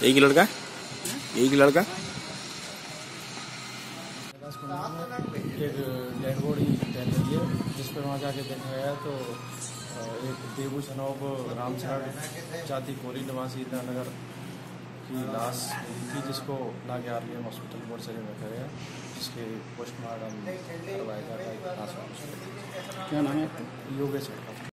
यही लड़का, यही लड़का एक डेड बॉडी तैर रही है, जिस पर वहाँ जाके देखा गया तो एक देवू सनोब रामसर जाति कोरी निवासी ईटानगर की लाश थी, जिसको लाके आरबीएम हॉस्पिटल मोर्चरी में रखा गया, जिसके पोस्टमार्टम करवाया जा रहा है। क्या नाम है? योगेश।